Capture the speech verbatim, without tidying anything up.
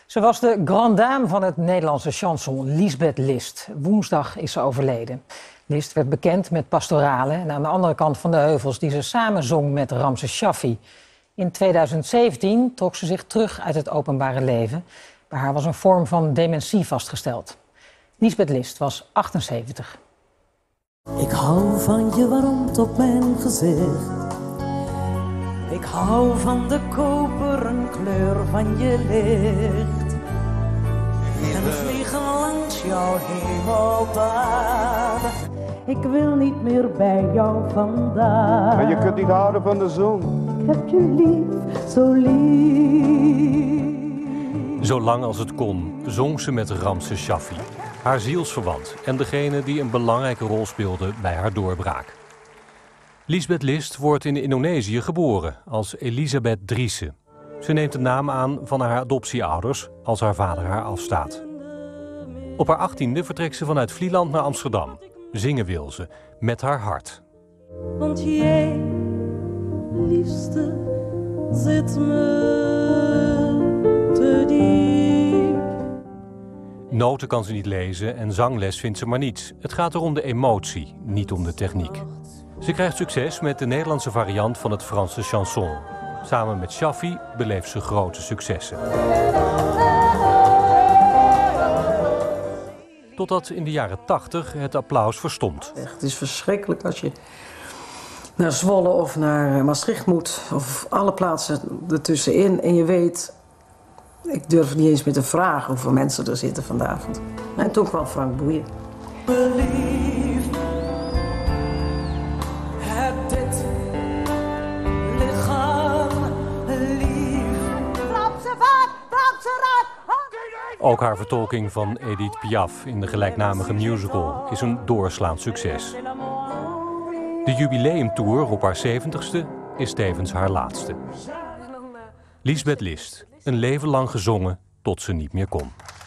Ze was de grande dame van het Nederlandse chanson, Liesbeth List. Woensdag is ze overleden. List werd bekend met pastoralen en aan de andere kant van de heuvels die ze samen zong met Ramses Shaffi. In tweeduizend zeventien trok ze zich terug uit het openbare leven. Bij haar was een vorm van dementie vastgesteld. Liesbeth List was achtenzeventig. Ik hou van je warmte op mijn gezicht. Ik hou van de koperen kleur van je licht. En we vliegen langs jouw hemelbaan. Ik wil niet meer bij jou vandaag. Maar je kunt niet houden van de zon. Ik heb je lief, zo lief. Zolang als het kon, zong ze met Ramses Shaffi, haar zielsverwant en degene die een belangrijke rol speelde bij haar doorbraak. Liesbeth List wordt in Indonesië geboren als Elisabeth Driessen. Ze neemt de naam aan van haar adoptieouders als haar vader haar afstaat. Op haar achttiende vertrekt ze vanuit Vlieland naar Amsterdam. Zingen wil ze, met haar hart. Want jij, liefste, zit me te diep. Noten kan ze niet lezen en zangles vindt ze maar niets. Het gaat er om de emotie, niet om de techniek. Ze krijgt succes met de Nederlandse variant van het Franse chanson. Samen met Shaffi beleeft ze grote successen. Totdat in de jaren tachtig het applaus verstomt. Het is verschrikkelijk als je naar Zwolle of naar Maastricht moet, of alle plaatsen ertussenin, en je weet, ik durf niet eens meer te vragen hoeveel mensen er zitten vanavond. En toen kwam Frank Boeien. Belief, heb dit lichaam lief. Vlaamse vaart, Vlaamse raad. Ook haar vertolking van Edith Piaf in de gelijknamige musical is een doorslaand succes. De jubileumtour op haar zeventigste is tevens haar laatste. Liesbeth List, een leven lang gezongen tot ze niet meer kon.